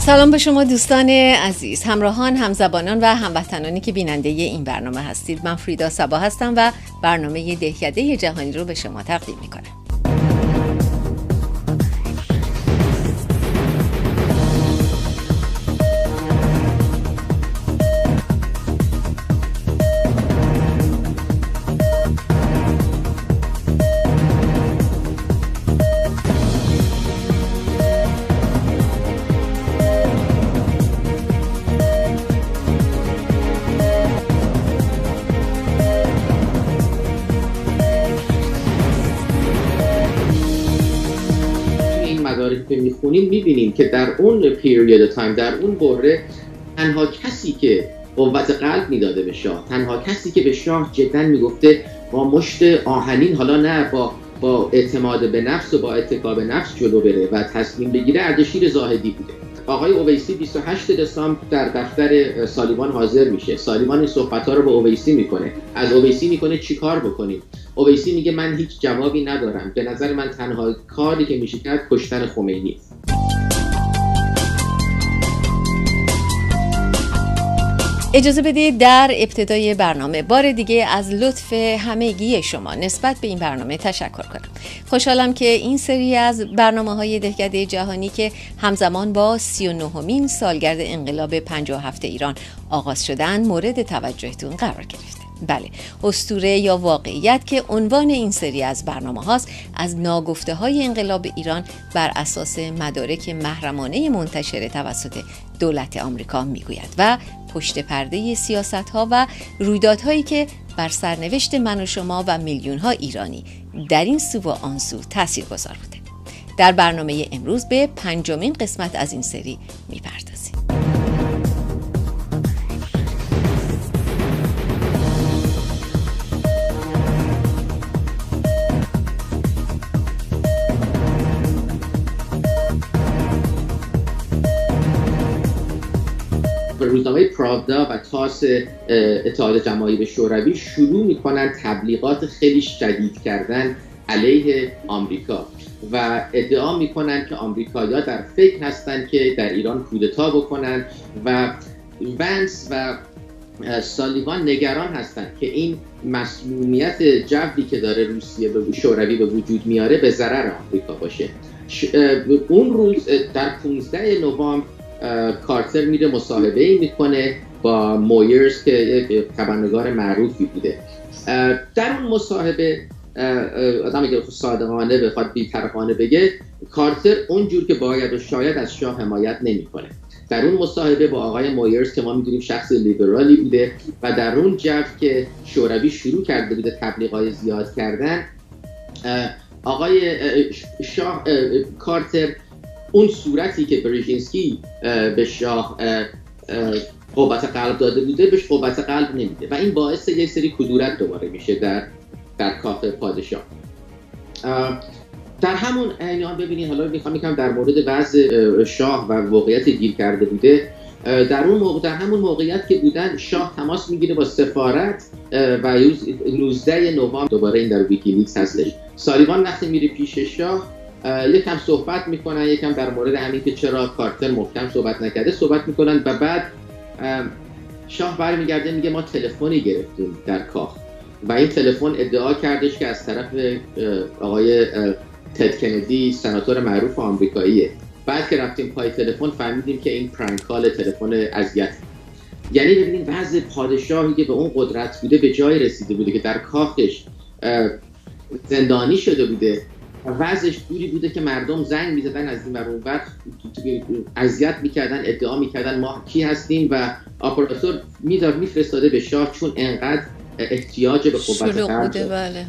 سلام به شما دوستان عزیز، همراهان، همزبانان و هموطنانی که بیننده این برنامه هستید. من فریدا صبا هستم و برنامه دهکده جهانی رو به شما تقدیم میکنم. که میخونیم میبینیم که در اون پیریود تایم، در اون بره، تنها کسی که قوت قلب میداده به شاه، تنها کسی که به شاه جدا میگفته با مشت آهنین، حالا نه با اعتماد به نفس و با اتکا به نفس جلو بره و تصمیم بگیره، اردشیر زاهدی بوده. آقای اویسی 28 دسامبر در دفتر سالیوان حاضر میشه. سالیوان این صحبت‌ها رو با اویسی میکنه. از اویسی میکنه چی کار بکنیم؟ اویسی میگه من هیچ جوابی ندارم. به نظر من تنها کاری که میشه کرد کشتن خمینی. اجازه بدید در ابتدای برنامه بار دیگه از لطف همگی شما نسبت به این برنامه تشکر کنم. خوشحالم که این سری از برنامه‌های دهکده جهانی که همزمان با 39مین سالگرد انقلاب 57 ایران آغاز شدن مورد توجهتون قرار گرفته. بله، اسطوره یا واقعیت که عنوان این سری از برنامه هاست، از ناگفته های انقلاب ایران بر اساس مدارک محرمانه منتشر توسط دولت آمریکا میگوید و پشت پرده سیاست ها و رویدادهایی که بر سرنوشت من و شما و میلیون ها ایرانی در این سو و آن سو تاثیرگذار بوده. در برنامه امروز به 5مین قسمت از این سری میپردازیم. روزنامه پراودا و تاس اتحاد جماهیر شوروی شروع میکنن تبلیغات خیلی شدید کردن علیه آمریکا و ادعا میکنن که آمریکایی‌ها در فکر هستن که در ایران کودتا بکنن و ونس و سالیوان نگران هستن که این مسمومیت جوی که داره روسیه به شوروی به وجود میاره به ضرر آمریکا باشه. اون روز در 15 نوامبر کارتر میره مصاحبه‌ای میکنه با مویرز که یک خبرنگار معروفی بوده. در اون مصاحبه آدمی که صادقانه بخواد بی‌طرفانه بگه، کارتر اونجور که باید و شاید از شاه حمایت نمیکنه. در اون مصاحبه با آقای مویرز که ما میدونیم شخص لیبرالی بوده و در اون جو که شوروی شروع کرده بوده تبلیغات زیاد کردن، آقای کارتر اون صورتی که برژینسکی به شاه قوت قلب داده بوده بهش قوت قلب نمیده و این باعث یک سری کدورت دوباره میشه در کاخ پادشاه. در همون ایام ببینید، حالا میخوام یکم در مورد وضع شاه و واقعیت گیر کرده بوده. در همون موقعیت که بودن، شاه تماس میگیره با سفارت و 19 نوامبر دوباره این در ویکیلیکس هستش. سالیوان وقتی میره پیش شاه یکم صحبت میکنن، یکم در مورد همین که چرا کارتر محکم صحبت نکرده صحبت میکنن و بعد شاه برمیگرده میگه ما تلفنی گرفتیم در کاخ و این تلفن ادعا کردش که از طرف آقای تد کندی، سناتور معروف آمریکاییه. بعد که رفتیم پای تلفن فهمیدیم که این پرانک کال تلفن اذیت. یعنی ببینید وضع پادشاهی که به اون قدرت بوده به جای رسیده بوده که در کاخش زندانی شده بوده، وضعش جوری بوده که مردم زنگ می‌زدن از این ور اون ور، اذیت می‌کردن، ادعا می‌کردن ما کی هستیم و آپاراتور میفرستاده به شاه چون انقدر احتیاج به قوت قلب داره. بله.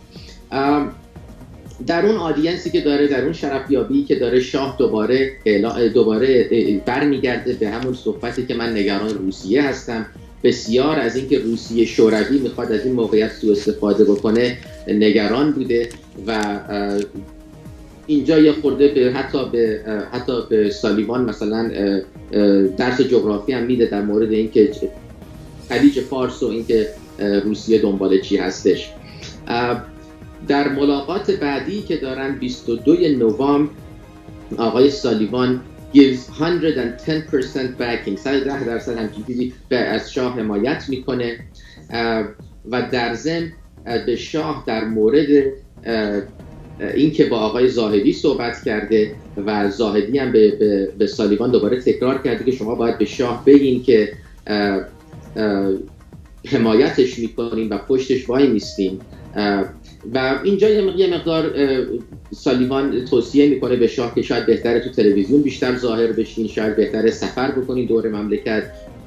در اون آدینسی که داره، در اون شرفیابی که داره، شاه دوباره برمیگرده به همون صحبتی که من نگران روسیه هستم. بسیار از اینکه روسیه شوروی میخواد از این موقعیت سوء استفاده بکنه نگران بوده و اینجا یه خورده حتی به سالیوان مثلا درس جغرافی هم میده در مورد اینکه خلیج فارس و اینکه روسیه دنبال چی هستش. در ملاقات بعدی که دارن 22 نوامبر آقای سالیوان gives 110% backing، 110% همچین چیزی از شاه حمایت میکنه و در ضمن به شاه در مورد این که با آقای زاهدی صحبت کرده و زاهدی هم به سالیوان دوباره تکرار کرده که شما باید به شاه بگین که حمایتش میکنین و پشتش وای میستین و اینجا یه مقدار سالیوان توصیه میکنه به شاه که شاید بهتره تو تلویزیون بیشتر ظاهر بشین، شاید بهتره سفر بکنین دور مملکت،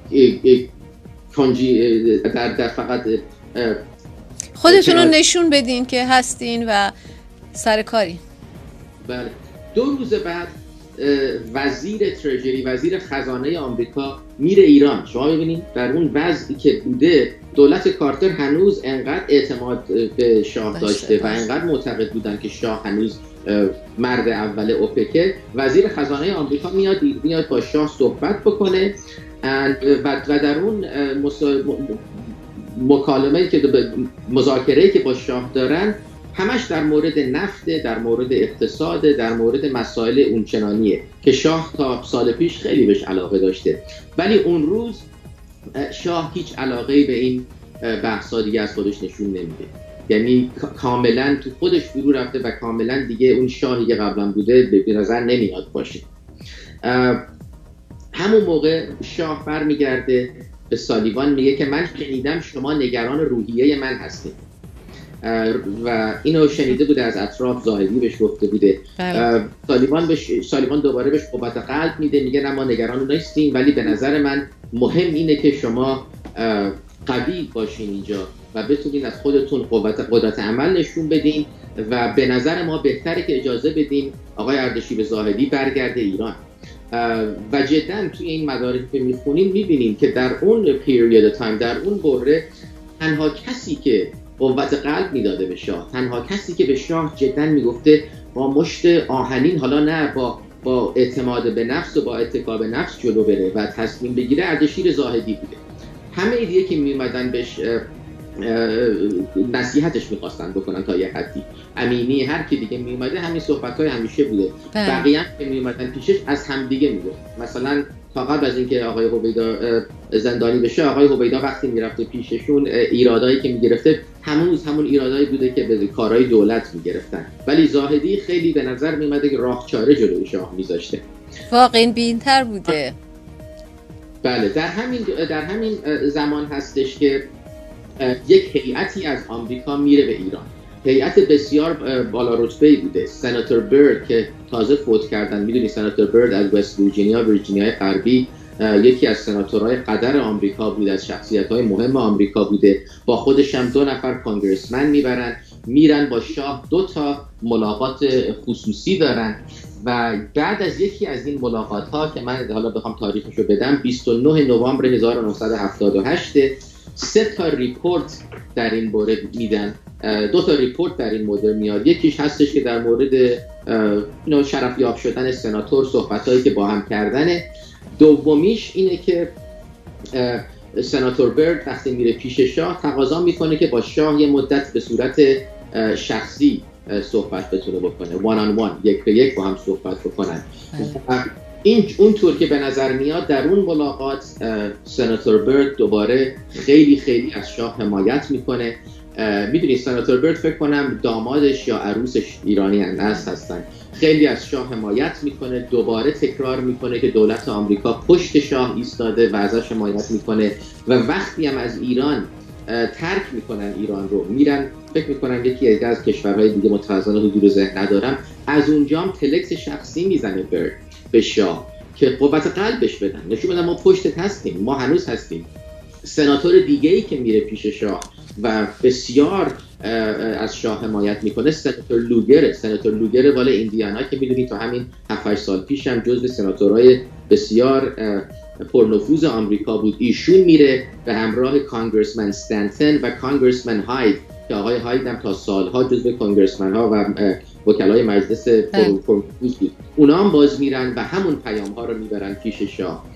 در فقط خودتون رو نشون بدین که هستین و سر کاری. بله. 2 روز بعد وزیر ترژری، وزیر خزانه آمریکا میره ایران. شما ببینید در اون وضعی که بوده دولت کارتر هنوز انقدر اعتماد به شاه داشته و انقدر معتقد بودن که شاه هنوز مرد اول اوپکه. وزیر خزانه آمریکا میاد با شاه صحبت بکنه و در اون مکالمه‌ای که مذاکره‌ای که با شاه دارن همش در مورد نفت، در مورد اقتصاد، در مورد مسائل اونچنانیه که شاه تا سال پیش خیلی بهش علاقه داشته، ولی اون روز شاه هیچ علاقه‌ای به این بحث‌ها دیگه از خودش نشون نمیده. یعنی کاملا تو خودش فرو رفته و کاملا دیگه اون شاهی که قبلا بوده به نظر نمیاد باشه. همون موقع شاه برمیگرده به سالیوان میگه که من شنیدم شما نگران روحیه من هستید و اینو شنیده بوده از اطراف، زاهدی بهش گفته بوده. سالیوان دوباره بهش قوت قلب میده، میگه نه ما نگران نیستیم، ولی به نظر من مهم اینه که شما قوی باشین اینجا و بتونین از خودتون قدرت عمل نشون بدین و به نظر ما بهتره که اجازه بدین آقای اردشیر زاهدی برگرده ایران. و جدا توی این مدارک که میخونیم میبینیم که در اون پیریود تایم، در اون بره، تنها کسی که قوت قلب میداده به شاه، تنها کسی که به شاه جدا میگفته با مشت آهنین، حالا نه با اعتماد به نفس و با اتکا به نفس جلو بره و تصمیم بگیره، اردشیر زاهدی بوده. همه دیگه که میومدن بهش نصیحتش میخواستن بکنن تا یه حدی، امینی، هر کی دیگه میومده همین صحبت‌های همیشه بوده. بقیه هم که میومدن پیشش از هم دیگه میگفت. مثلا تا قبل از اینکه آقای هویدا زندانی بشه، آقای هویدا وقتی میرفته پیششون ایرادایی که میگرفته همون ایرادایی بوده که به کارهای دولت میگرفتن، ولی زاهدی خیلی به نظر میومده که راه چاره جلوی شاه میذاشته، واقعا بی‌انتر بوده. بله. در همین زمان هستش که یک هیئتی از آمریکا میره به ایران. هیئت بسیار بالا رتبه‌ای بوده. سناتور برد که تازه فوت کردن، میدونی سناتور برد از وست ویرجینیای غربی یکی از سناتورهای قدر آمریکا بود، از شخصیت‌های مهم آمریکا بوده. با خودش هم 2 نفر کانگرسمن میرن با شاه 2 تا ملاقات خصوصی دارن و بعد از یکی از این ملاقات‌ها که من حالا بخوام تاریخشو بدم، 29 نوامبر 1978 3 تا ریپورت در این مورد میدن. 2 تا ریپورت در این مورد میاد. یکیش هستش که در مورد شرفیاب شدن سناتور، صحبتایی که با هم کردنه. دومیش اینه که سناتور برد وقتی میره پیش شاه تقاضا میکنه که با شاه یه مدت به صورت شخصی صحبت بتونه بکنه، وان آن وان، یک به یک با هم صحبت بکنن. اونطور که به نظر میاد در اون ملاقات سناتور برد دوباره خیلی خیلی از شاه حمایت میکنه. میدونی سناتور برد فکر کنم دامادش یا عروسش ایرانی هستن. خیلی از شاه حمایت میکنه، دوباره تکرار میکنه که دولت آمریکا پشت شاه ایستاده و ازش حمایت میکنه و وقتی هم از ایران ترک میکنن ایران رو میرن، فکر میکنم یکی از کشورهای دیگه متأسفانه حضور ذهن ندارم، از اونجام تلکس شخصی میزنه برد به شاه که قوت قلبش بدن، نشون بدن ما پشتت هستیم، ما هنوز هستیم. سناتور دیگه‌ای که میره پیش شاه و بسیار از شاه حمایت میکنه سناتور لوگر والا ایندیانا که میدونید تا همین 7-8 سال پیش هم جزو سناتورهای بسیار پرنفوذ آمریکا بود. ایشون میره به همراه کانگرسمن ستانتون و کانگرسمن هاید که آقای هاید هم تا سالها جزو کانگرسمن ها و وکلای مجلس پرنفوذ بود. اونا هم باز میرن و همون پیام ها رو میبرن پیش شاه.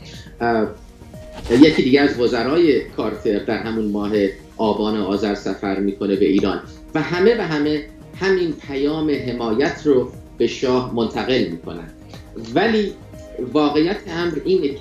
یکی دیگه از وزرای کارتر در همون ماه آبان آذر سفر میکنه به ایران و همه همین پیام حمایت رو به شاه منتقل میکنن. ولی واقعیت امر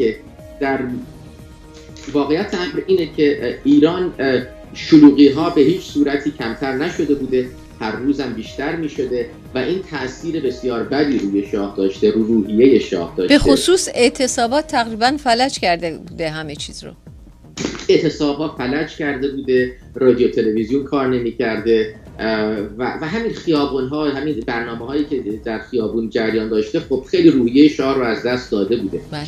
اینه که ایران شلوغی ها به هیچ صورتی کمتر نشده بوده، هر روزم بیشتر می شده و این تأثیر بسیار بدی روی شاه داشته، رو روحیه شاه داشته. به خصوص اعتصابات تقریبا فلج کرده بوده همه چیز رو. اعتصابات فلج کرده بوده، رادیو تلویزیون کار نمی کرده و همین خیابون ها، همین برنامه هایی که در خیابون جریان داشته خب خیلی روحیه شاه رو از دست داده بوده. بله.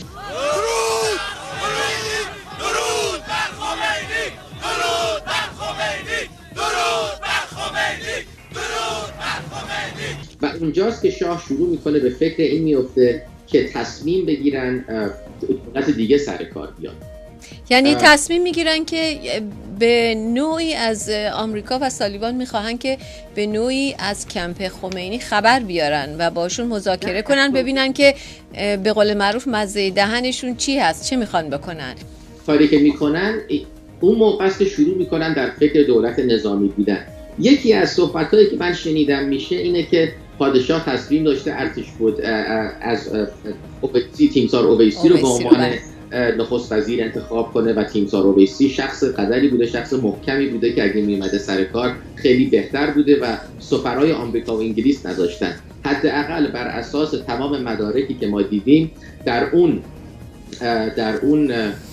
و اونجاست که شاه شروع میکنه به فکر این میفته که تصمیم بگیرن دولت دیگه سر کار بیاد. یعنی تصمیم میگیرن که به نوعی از آمریکا و طالیبان میخواهن که به نوعی از کمپ خمینی خبر بیارن و باشون مذاکره کنن، ببینن که به قول معروف مزه دهنشون چی هست، چه میخوان بکنن. کاری که میکنن اون موقع است که شروع میکنن در فکر دولت نظامی بودن. یکی از صحبتایی که من شنیدم میشه اینه که پادشاه تصمیم داشته ارتش بود از تیمسار اویسی رو به عنوان نخست وزیر انتخاب کنه و تیمسار اویسی شخص قدری بوده، شخص محکمی بوده که اگه میومده سر کار خیلی بهتر بوده و سفرای آمریکا و انگلیس نداشتن. حداقل بر اساس تمام مدارکی که ما دیدیم در اون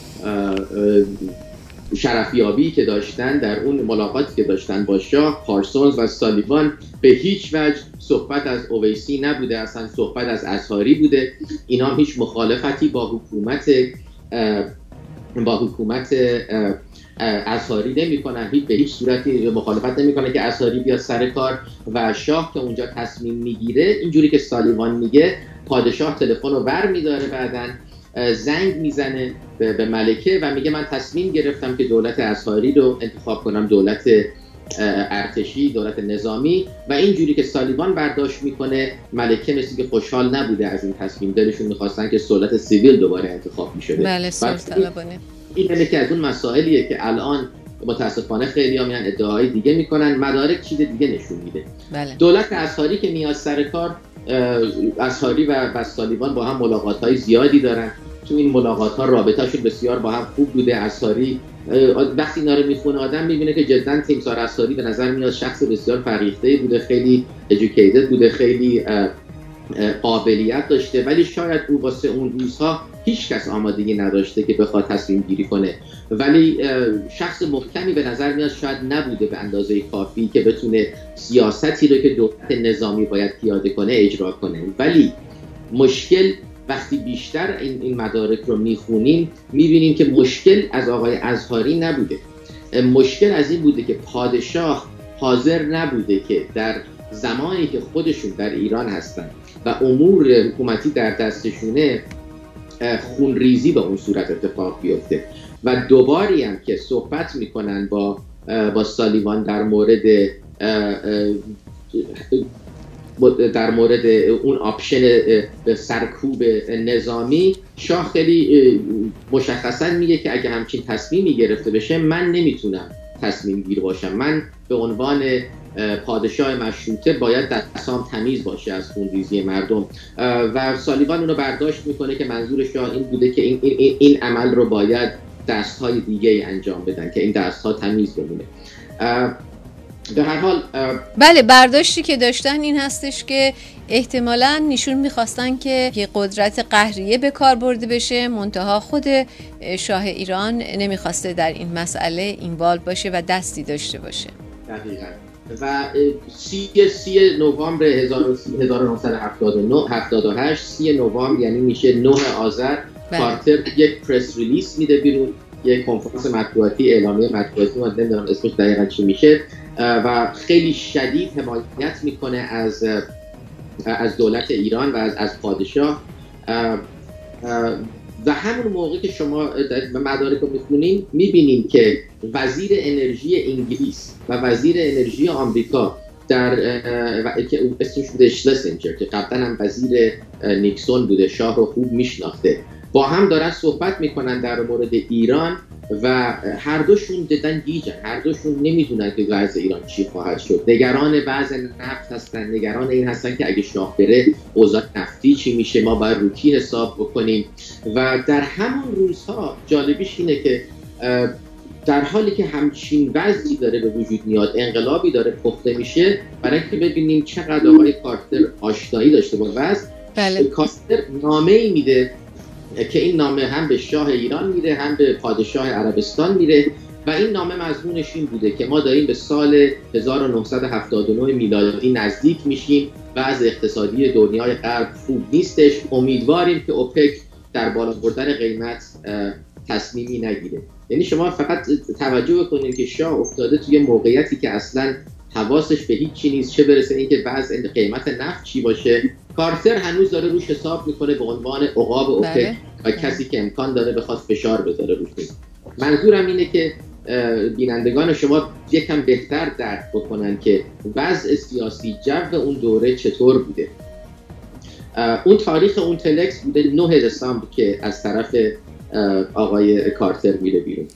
شرفیابی که داشتن، در اون ملاقاتی که داشتن با شاه، پارسونز و سالیوان به هیچ وجه صحبت از اویسی نبوده، اصلا صحبت از ازهاری بوده. اینا هیچ مخالفتی با حکومت ازهاری نمی‌کنن، به هیچ صورتی مخالفت نمی‌کنه که ازهاری بیاد سر کار و شاه که اونجا تصمیم میگیره اینجوری که سالیوان میگه، پادشاه تلفن رو برمی‌داره، بعدن زنگ میزنه به ملکه و میگه من تصمیم گرفتم که دولت ازهاری رو انتخاب کنم، دولت ارتشی، دولت نظامی. و اینجوری که سالیوان برداشت میکنه، ملکه مثل که خوشحال نبوده از این تصمیم، دلشون میخواستن که دولت سیویل دوباره انتخاب میشده. بله، سلطنتانه. این که از اون مسائلیه که الان متاسفانه خیلی میان ادعاهای دیگه میکنن، مدارک چیز دیگه نشون میده. بله. دولت ازهاری که میاد سر کار، ازهاری و سالیوان با هم ملاقات‌های زیادی دارن. تو این ملاقات‌ها رابطه‌شون بسیار با هم خوب بوده. ازهاری وقتی اینا رو میخونه آدم میبینه که جدا تیمسار ازهاری به نظر میاد شخص بسیار فریخته بوده، خیلی educated بوده، خیلی قابلیت داشته، ولی شاید او واسه اون روزها هیچ کس آمادگی نداشته که بخواد تصمیم گیری کنه، ولی شخص محکمی به نظر میاد شاید نبوده به اندازه کافی که بتونه سیاستی رو که دولت نظامی باید پیاده کنه اجرا کنه. ولی مشکل وقتی بیشتر این مدارک رو میخونیم میبینیم که مشکل از آقای ازهاری نبوده، مشکل از این بوده که پادشاه حاضر نبوده که در زمانی که خودشون در ایران هستن و امور حکومتی در دستشونه خونریزی به اون صورت اتفاق بیفته. و دوباری هم که صحبت میکنن با سالیوان در مورد اون آپشن سرکوب نظامی، شاه خیلی مشخصا میگه که اگه همچین تصمیمی گرفته بشه من نمیتونم تصمیم گیر باشم، من به عنوان پادشاه مشروطه باید دستام تمیز باشه از خونریزی مردم. و سالیوان اونو برداشت میکنه که منظور شاه این بوده که این عمل رو باید دستهای دیگه انجام بدن که این دستها تمیز بمونه. به هر حال بله، برداشتی که داشتن این هستش که احتمالاً نشون میخواستن که قدرت قهریه به کار برده بشه، منتها خود شاه ایران نمیخواسته در این مسئله اینوالو باشه و دستی داشته باشه. دقیقاً. و 30 نوامبر 1978 30 نوامبر یعنی میشه 9 آذر، کارتر یک پرس ریلیس میده بیرون، یک کنفرانس مطبوعاتی، اعلامیه مطبوعاتی، من نمیدونم اسمش دقیقاً چی میشه، و خیلی شدید حمایت میکنه از دولت ایران و از پادشاه. و همون موقع که شما مدارک رو میخونیم میبینیم که وزیر انرژی انگلیس و وزیر انرژی آمریکا که اسمش بوده شلسینجر که قبلا هم وزیر نیکسون بوده، شاه رو خوب میشناخته، با هم دارن صحبت میکنن در مورد ایران و هر دوشون دیدن گیجن، هر دوشون نمیدونن که وضع ایران چی خواهد شد. نگران وضع نفت هستن، نگران این هستن که اگه شاه بره اوضاع نفتی چی میشه، ما باید رو کی حساب بکنیم. و در همون روزها جالبیش اینه که در حالی که همچین وضعی داره به وجود میاد، انقلابی داره پخته میشه، برای اینکه ببینیم چقدر آقای کارتر آشنایی داشته با وضع، کارتر نامه‌ای میده که این نامه هم به شاه ایران میره هم به پادشاه عربستان میره و این نامه مضمونش این بوده که ما داریم به سال 1979 میلادی نزدیک میشیم، وضع اقتصادی دنیای غرب خوب نیستش، امیدواریم که اوپک در بالا بردن قیمت تصمیمی نگیره. یعنی شما فقط توجه کنید که شاه افتاده توی موقعیتی که اصلا حواسش به هیچ چی نیست، چه برسه اینکه وضع قیمت نفت چی باشه. کارتر هنوز داره روش حساب میکنه به عنوان عقاب اوپک و کسی که امکان داره بخواد فشار بذاره روش. منظورم اینه که بینندگان شما یکم بهتر درک بکنن که وضع سیاسی جو اون دوره چطور بوده. اون تاریخ اون تلکس بوده 9 دسامبر که از طرف آقای کارتر میره بیرون.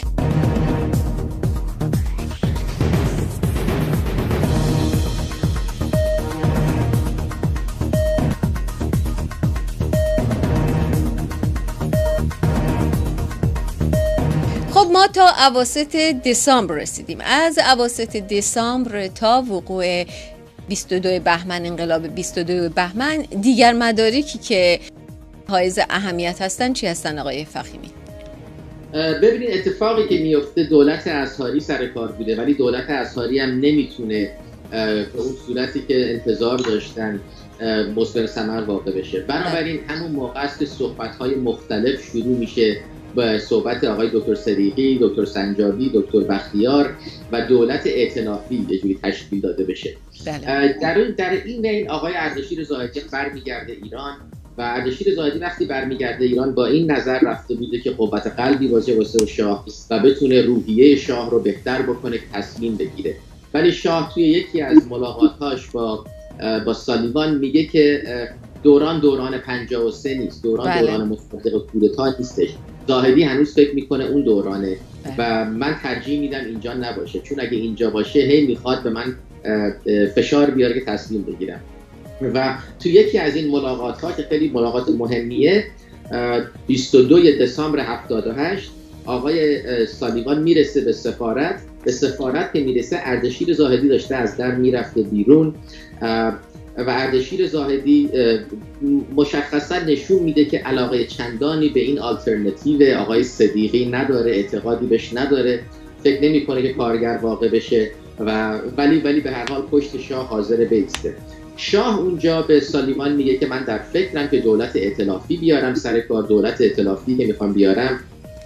خب ما تا اواسط دسامبر رسیدیم. از اواسط دسامبر تا وقوع 22 بهمن، انقلاب 22 بهمن، دیگر مدارکی که حائز اهمیت هستن چی هستن آقای فخیمی؟ ببینید اتفاقی که میفته دولت اصحاری سر کار بوده، ولی دولت اصحاری هم نمیتونه به اون صورتی که انتظار داشتن مثمر ثمر واقع بشه. بنابراین همون موقع است که صحبت‌های مختلف شروع میشه، با صحبت آقای دکتر صدیقی، دکتر سنجابی، دکتر بختیار و دولت ائتلافی یه جوری تشکیل داده بشه. در این بین آقای اردشیر زاهدی برمیگرده ایران و اردشیر زاهدی وقتی برمیگرده ایران با این نظر رفته بوده که قوت قلبی واسه شاه و بتونه روحیه شاه رو بهتر بکنه که تصمیم بگیره. ولی شاه توی یکی از ملاقاتاش با سالیوان میگه که دوران 53 نیست، دوران مصدق کودتا نیستش. زاهدی هنوز فکر میکنه اون دورانه و من ترجیح میدم اینجا نباشه، چون اگه اینجا باشه هی میخواد به من فشار بیاره که تصمیم بگیرم. و تو یکی از این ملاقات ها که خیلی ملاقات مهمیه، 22 دسامبر 78 آقای سالیوان میرسه به سفارت که میرسه اردشیر زاهدی داشته از در میرفته بیرون و اردشیر زاهدی مشخصا نشون میده که علاقه چندانی به این آلترناتیو آقای صدیقی نداره، اعتقادی بهش نداره، فکر نمیکنه که کارگر واقع بشه ولی به هر حال پشت شاه حاضر بیسته. شاه اونجا به سالیوان میگه که من در فکرم که دولت ائتلافی بیارم سر کار. دولت ائتلافی که میخوام بیارم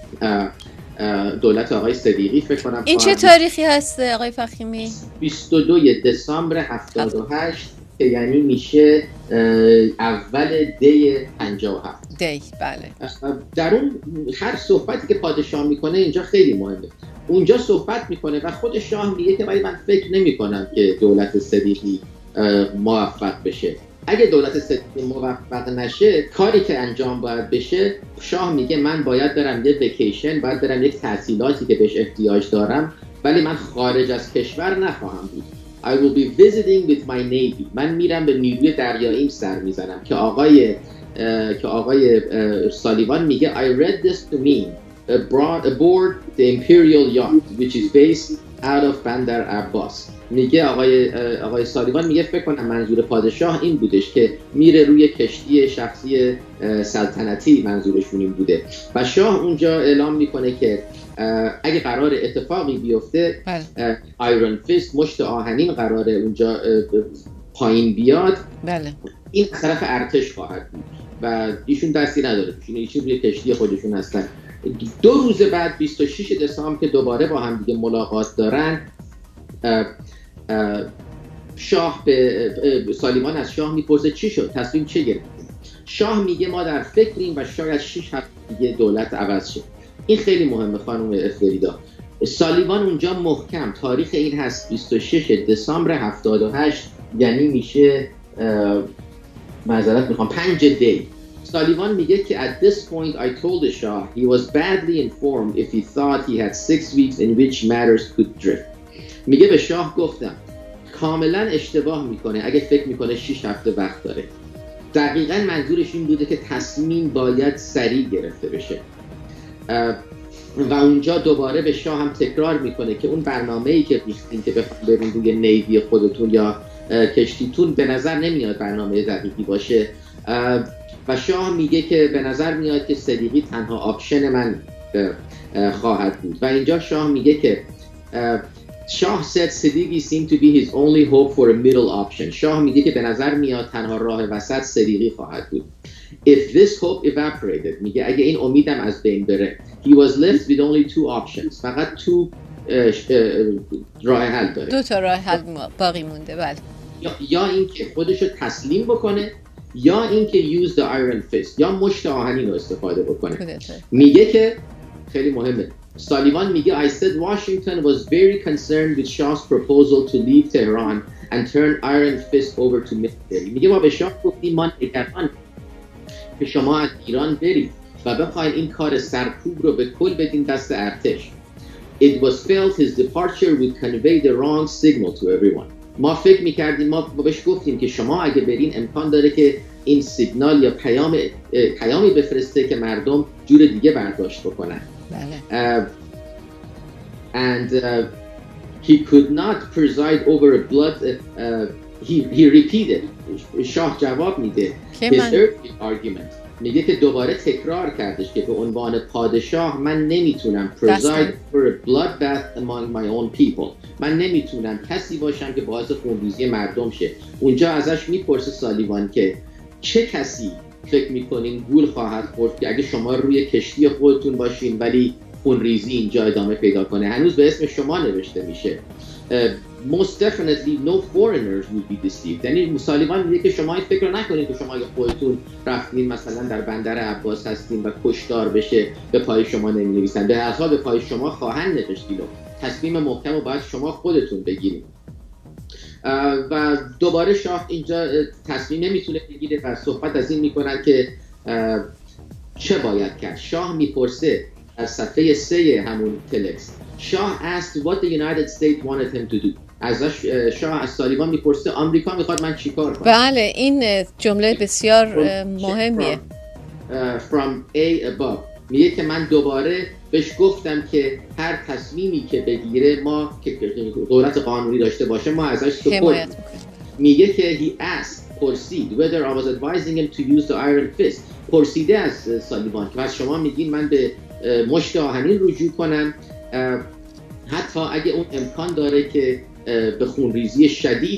دولت آقای صدیقی فکر کنم. این چه تاریخی هست آقای فخیمی؟ 22 دسامبر 78 که یعنی میشه اول دی 57. دی بله. در اون هر صحبتی که پادشاه میکنه اینجا خیلی مهمه. اونجا صحبت میکنه و خود شاه میگه که ولی من فکر نمیکنم که دولت صدیقی موفق بشه. اگه دولت صدیقی موفق نشه کاری که انجام باید بشه، شاه میگه من باید برم یه وکیشن، باید برم یک تعطیلاتی که بهش احتیاج دارم، ولی من خارج از کشور نخواهم بود. I will be visiting with my navy. من میرم به نیروی دریاییم سر میزنم که آقای سالیوان میگه I read this to me aboard the imperial yacht which is based out of Bandar Abbas. میگه آقای سالیوان میگه فکر کنم منظور پادشاه این بودش که میره روی کشتی شخصی سلطنتی، منظورشون این بوده و شاه اونجا اعلام میکنه که اگه قرار اتفاقی بیفته آیرون فیست، مشت آهنین، قراره اونجا پایین بیاد، بله، این طرف ارتش خواهد بود و ایشون دستی نداره، ایشون روی کشتی خودشون هستن. 2 روز بعد 26 دسامبر که دوباره با هم دیگه ملاقات دارن، شاه به سالیوان از شاه میپرسه چی شد، تصمیم چه گرفت؟ شاه میگه ما در فکریم و شاید 6 هفته دیگه دولت عوض شه. این خیلی مهمه خانم افریدا. سالیوان اونجا محکم تاریخ این هست 26 دسامبر 78، یعنی میشه معذرت میخوام 5 دی سالیوان میگه که at this point I told the Shah he was badly informed if he thought he had 6 weeks in which matters could drift. میگه به شاه گفتم کاملا اشتباه میکنه اگه فکر میکنه 6 هفته وقت داره. دقیقاً منظورش این بوده که تصمیم باید سریع گرفته بشه. و اونجا دوباره به شاه هم تکرار میکنه که اون برنامه‌ای که ریختین که بخواید برین روی نیوی خودتون یا کشتیتون به نظر نمیاد برنامه دقیقی باشه. و شاه میگه که به نظر میاد که صدیقی تنها آپشن من خواهد بود. و اینجا شاه میگه که شاه said صدیقی seemed to be his only hope for a middle option. شاه میگه که به نظر میاد تنها راه وسط صدیقی خواهد بود. If this hope evaporated, میگه اگه این امیدم از بین بره, he was left with only 2 options. فقط 2 راه حل داره. 2 تا راه حل باقی مونده. بله. یا اینکه خودشو تسلیم بکنه یا اینکه use the iron fist یا مشت آهنین رو استفاده بکنه. میگه که خیلی مهمه. سالیوان میگه I said Washington was very concerned with Shah's proposal to leave Tehran and turn iron fist over to military. میگه ما به شاه گفتیم ما نگران که شما از ایران برید و بخواین این کار سرکوب رو به کل بدین دست ارتش. It was felt his departure would convey the wrong signal to everyone. ما فکر میکردیم ما بهش گفتیم که شما اگه برین امکان داره که این سیگنال یا پیامی بفرسته که مردم جور دیگه برداشت بکنن. And he could not preside over a blood. He repeated. شاه جواب میده. His early argument. میگه که دوباره تکرار کردش که به عنوان پادشاه من نمیتونم preside over a bloodbath among my own people. من نمیتونم کسی باشم که باعث خونریزی مردم شه. اونجا ازش میپرسه سالیوان که چه کسی فکر میکنین گول خواهد خورد که اگه شما روی کشتی خودتون باشین ولی خونریزی اینجا ادامه پیدا کنه. هنوز به اسم شما نوشته میشه. Most definitely no foreigners would be deceived. یعنی سالیوان میگه که شما این فکر نکنید که شما اگه خودتون رفتین مثلا در بندر عباس هستین و کشتار بشه به پای شما نمی‌نویسن. به هر حال به پای شما خواهند نوشتین و تصمیم محکم رو باید شما خودتون بگیرید. و دوباره شاه اینجا تصمیم نمیتونه بگیره و صحبت از این میکنن که چه باید کرد. شاه میپرسه از صفحه 3 همون تلکس. شاه asked what the United States wanted him to do. ازش شاه از سالیوان میپرسه آمریکا میخواد من چیکار کنم. بله این جمله بسیار مهمیه. From A above. میگه که من دوباره بهش گفتم که هر تصمیمی که بگیره ما که دولت قانونی داشته باشه ما ازش حمایت میکنیم. میگه که he asked پرسید whether I was advising him to use the iron fist. پرسیده از سالیوان که از شما میگین من به مشت آهنین رجوع کنم حتی اگه اون امکان داره که به خونریزی شدید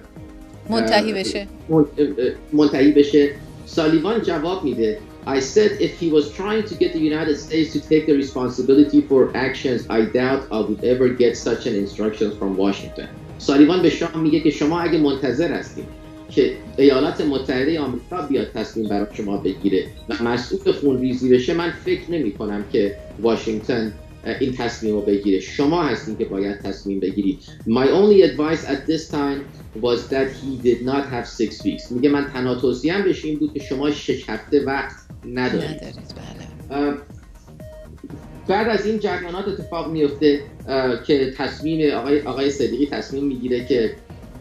منتهی بشه. سالیوان جواب میده I said if he was trying to get the United States to take the responsibility for actions I doubt I would ever get such an instruction from Washington. سالیوان به شاه میگه که شما اگه منتظر هستید که ایالات متحده آمریکا بیاد تصمیم برای شما بگیره و مسئول خونریزی بشه من فکر نمی کنم که واشنگتن این تصمیم رو بگیره. شما هستین که باید تصمیم بگیرید. My only advice at this time was that he did not have 6 weeks. میگه من تنها توصیه‌ام بهش این بود که شما 6 هفته وقت ندارید. بله. بعد از این جریانات اتفاق میفته که تصمیم آقای صدیقی تصمیم میگیره که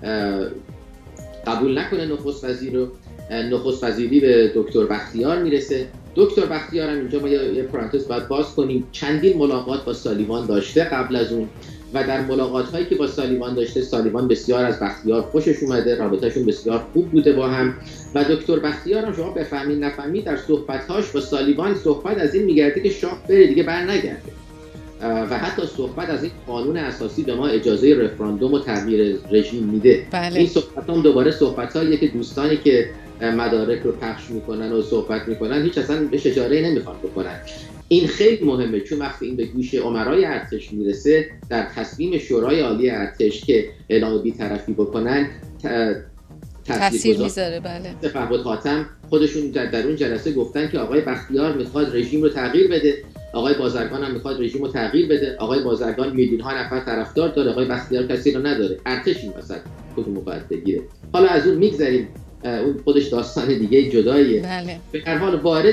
قبول نکنه نخست وزیر رو. نخست وزیری به دکتر بختیار میرسه. دکتر بختیار هم اینجا ما یه پرانتز باید باز کنیم. چندین ملاقات با سالیوان داشته قبل از اون و در ملاقات هایی که با سالیوان داشته سالیوان بسیار از بختیار خوشش اومده، رابطهشون بسیار خوب بوده با هم و دکتر بختیار هم شما بفهمید نفهمید در صحبت‌هاش با سالیوان صحبت از این میگرده که شاه بره دیگه بر نگرده و حتی صحبت از این قانون اساسی به ما اجازه رفراندوم و تغییر رژیم میده. بله. این صحبت هم دوباره صحبت‌هاییه که دوستانی که مدارک رو پخش میکنن و صحبت میکنن هیچ اصلا بهش اجاره نمیخوان بکنن. این خیلی مهمه چون وقتی این به گوش امرای ارتش میرسه در تصمیم شورای عالی ارتش که اعلام بی‌طرفی بکنن تاثیر میذاره. بله. تفاوت حاتم خودشون در اون جلسه گفتن که آقای بختیار میخواد رژیم رو تغییر بده، آقای بازرگان هم میخواد رژیم رو تغییر بده. آقای بازرگان میلیون‌ها نفر طرفدار داره، آقای بختیار کسی رو نداره. ارتش این وسط کدومو باید بگیره. حالا از اون میگذریم اون خودش داستان دیگه جداییه. بله. به هر حال وارد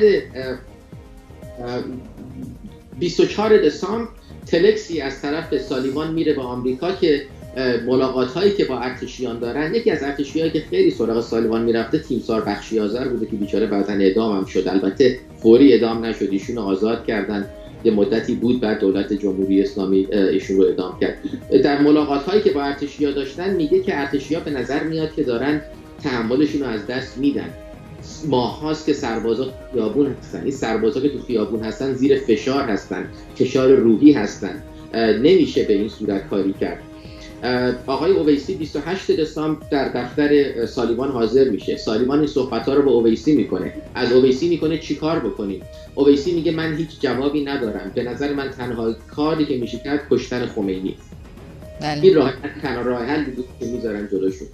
24 دسامبر تلکسی از طرف سالیوان میره به آمریکا که ملاقات هایی که با ارتشیان دارن، یکی از ارتشیایی که خیلی سراغ سالیوان میرفته تیمسار بخشی‌آذر بوده که بیچاره بعداً اعدام هم شد. البته فوری اعدام نشد، ایشون آزاد کردن، یه مدتی بود بعد دولت جمهوری اسلامی ایشون رو اعدام کرد. در ملاقات هایی که با ارتشیا داشتن میگه که ارتشیا به نظر میاد که دارن تحملشون رو از دست میدن. ماه هاست که سربازا تو خیابون هستن، این سربازا که تو خیابون هستن زیر فشار هستن، فشار روحی هستن، نمیشه به این صورت کاری کرد. آقای اویسی 28 دسامبر در دفتر سالیوان حاضر میشه. سالیوان این صحبت‌ها رو با اویسی میکنه. از اویسی میکنه چی کار بکنیم؟ اویسی میگه من هیچ جوابی ندارم. به نظر من تنها کاری که میشه کرد کشتن خمینی. بله. این تنها راه حل بود که میذارن جلوشون.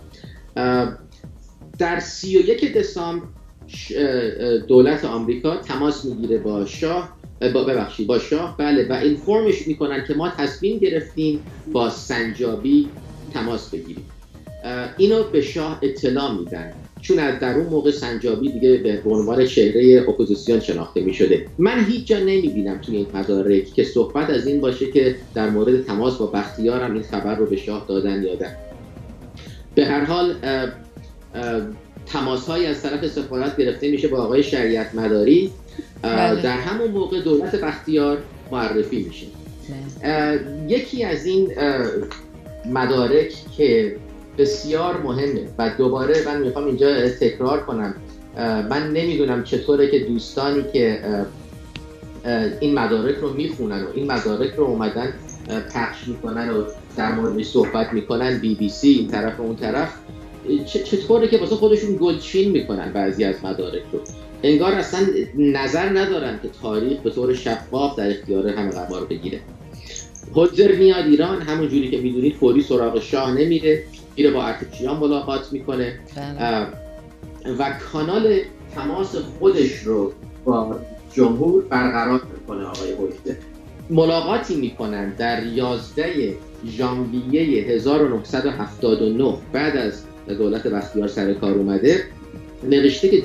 در 31 دسامبر دولت آمریکا تماس میگیره با شاه، با شاه، بله، و اینفورمش میکنن که ما تصمیم گرفتیم با سنجابی تماس بگیریم. اینو به شاه اطلاع میدن، چون از در اون موقع سنجابی دیگه به عنوان چهره اپوزیسیون شناخته میشده. من هیچ جا نمیبینم توی این مدارک که صحبت از این باشه که در مورد تماس با بختیار هم این خبر رو به شاه دادن یا نه. به هر حال تماس‌هایی از طرف سفارت گرفته میشه با آقای شریعت مداری. در همون موقع دولت بختیار معرفی میشه. یکی از این مدارک که بسیار مهمه و دوباره من میخوام اینجا تکرار کنم، من نمیدونم چطوره که دوستانی که این مدارک رو میخونن و این مدارک رو اومدن پخش میکنن و در موردش صحبت میکنن، BBC این طرف و اون طرف، چطوره که واسه خودشون گلچین میکنن بعضی از مدارک رو، انگار اصلا نظر ندارن که تاریخ به طور شفاف در اختیار همه قرار بگیره. حجر میاد ایران، همون جوری که میدونید فوری سراغ شاه نمیره، میره با ارتشیان ملاقات میکنه و کانال تماس خودش رو با جمهور برقرار میکنه. آقای حجر ملاقاتی میکنن در 11 ژانویه 1979 بعد از دولت بختیار سر کار اومده. نوشته که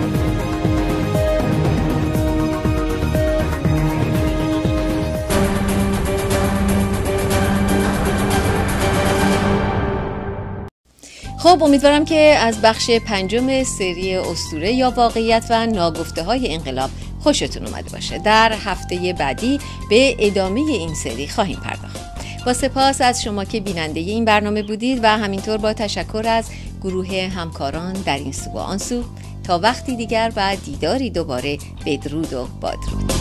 خب امیدوارم که از بخش 5 سری اسطوره یا واقعیت و ناگفته های انقلاب خوشتون اومده باشه. در هفته بعدی به ادامه این سری خواهیم پرداخت. با سپاس از شما که بیننده این برنامه بودید و همینطور با تشکر از گروه همکاران در این سو و آن سو. تا وقتی دیگر و دیداری دوباره، بدرود و بادرود.